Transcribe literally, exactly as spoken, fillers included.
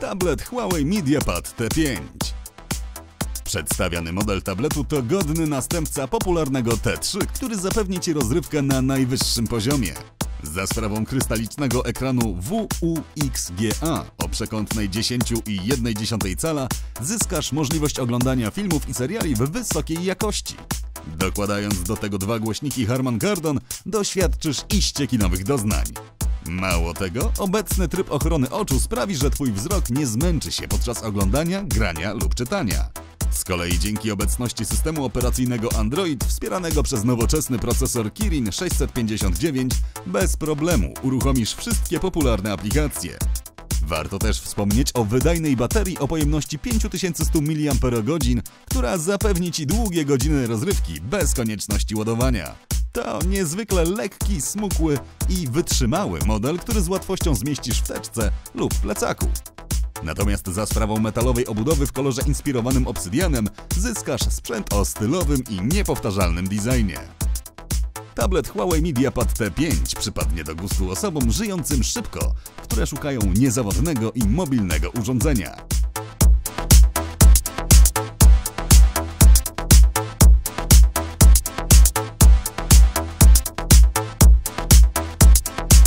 Tablet Huawei MediaPad T pięć. Przedstawiany model tabletu to godny następca popularnego T trzy, który zapewni Ci rozrywkę na najwyższym poziomie. Za sprawą krystalicznego ekranu W U X G A o przekątnej dziesięć i jedna dziesiąta cala zyskasz możliwość oglądania filmów i seriali w wysokiej jakości. Dokładając do tego dwa głośniki Harman Kardon, doświadczysz iście kinowych doznań. Mało tego, obecny tryb ochrony oczu sprawi, że Twój wzrok nie zmęczy się podczas oglądania, grania lub czytania. Z kolei dzięki obecności systemu operacyjnego Android wspieranego przez nowoczesny procesor Kirin sześćset pięćdziesiąt dziewięć bez problemu uruchomisz wszystkie popularne aplikacje. Warto też wspomnieć o wydajnej baterii o pojemności pięć tysięcy sto miliamperogodzin, która zapewni Ci długie godziny rozrywki bez konieczności ładowania. To niezwykle lekki, smukły i wytrzymały model, który z łatwością zmieścisz w teczce lub plecaku. Natomiast za sprawą metalowej obudowy w kolorze inspirowanym obsydianem zyskasz sprzęt o stylowym i niepowtarzalnym designie. Tablet Huawei MediaPad T pięć przypadnie do gustu osobom żyjącym szybko, które szukają niezawodnego i mobilnego urządzenia.